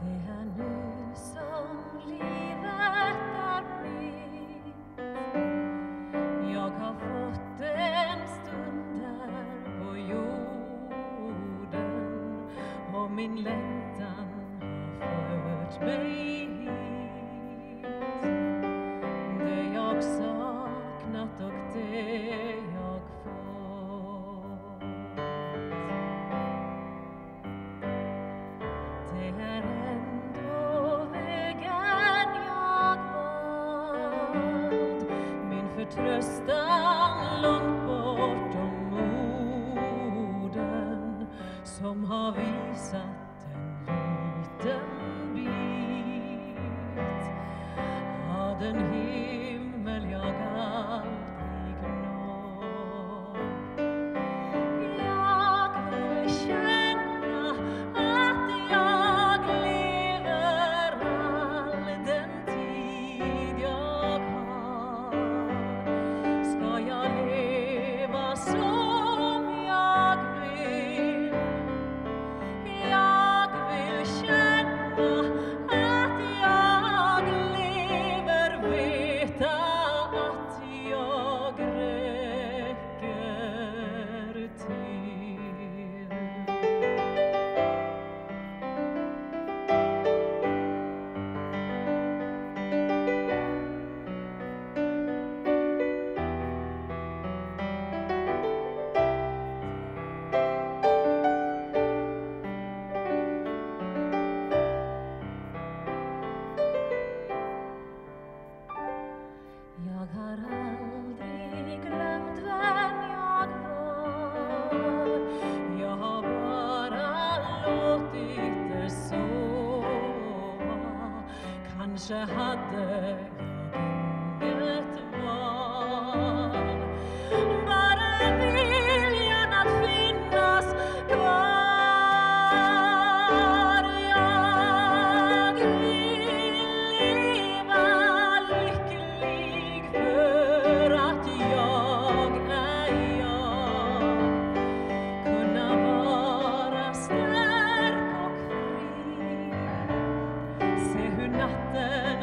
Det är nu som livet är mitt. Jag har fått en stund där på jorden, och min längtan har fört mig hit. Det jag saknat och det jag fått. Det är ändå vägen jag valt, min förtröstan långt bortom orden, som har visat en liten bit av den himmel jag aldrig når. Jag vill känna att jag lever all den tid jag har. Ska jag leva som jag vill? Jag vill känna att jag lever, veta att jag räcker till. Jag har aldrig glömt vem jag var. Jag har bara låtit det sova. Kanske hade jag inget val. Bara viljan att finnas kvar. Jag vill leva lycklig för att jag är jag. Kunna vara stark och fri. Se hur natten